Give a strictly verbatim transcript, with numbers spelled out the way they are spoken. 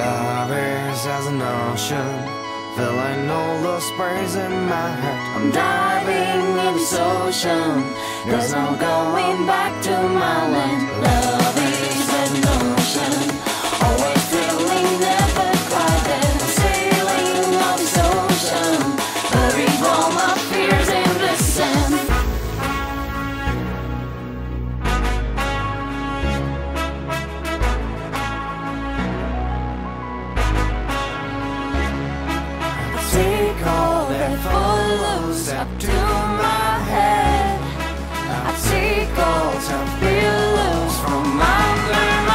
Love is as an ocean, filling all the space in my heart. I'm diving in this ocean, there's no going back to my land. Love is as an ocean, always feeling never crowded. I'm sailing on this ocean, buried all my fears in the sand. Take all that follows up to my head. I take all the pillows from under my